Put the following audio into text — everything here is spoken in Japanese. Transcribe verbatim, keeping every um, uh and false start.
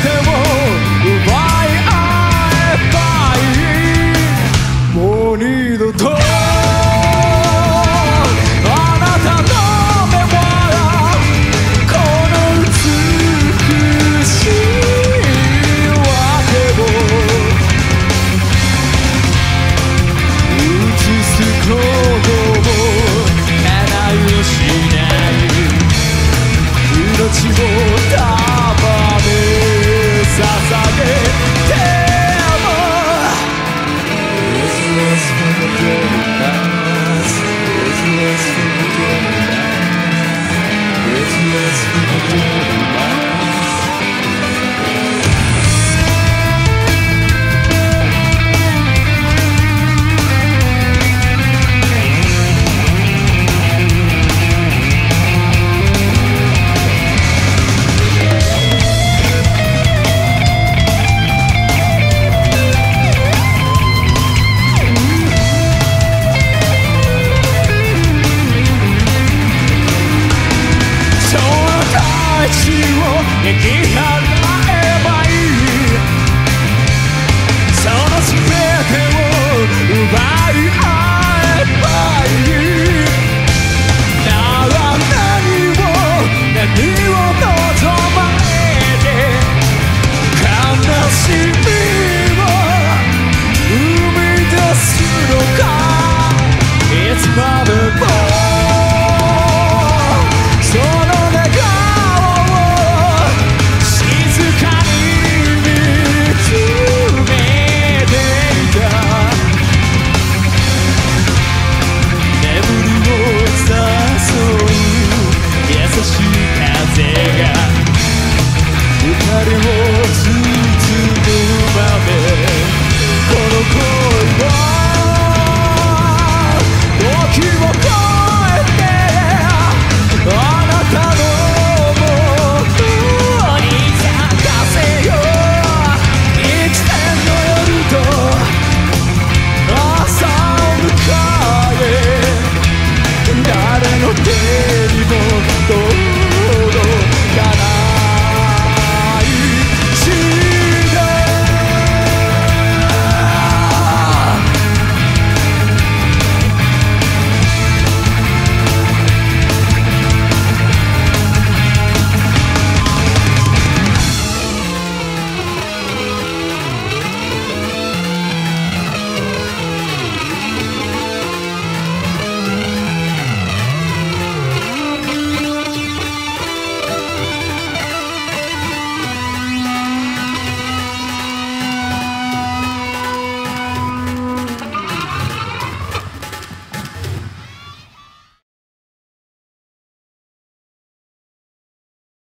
てを奪い合えばいい。もう二度とあなたの目はこの美しいわけを映すことを叶いをしない命を束ね捧げても It's less from the dirty past. It's less from the dirty past. It's less from the dirty past. 生き払えばいい。その全てを奪い合えばいい。なら何を何を望まれて悲しみを生み出すのか。いつまでも光を包むまでこの恋は時を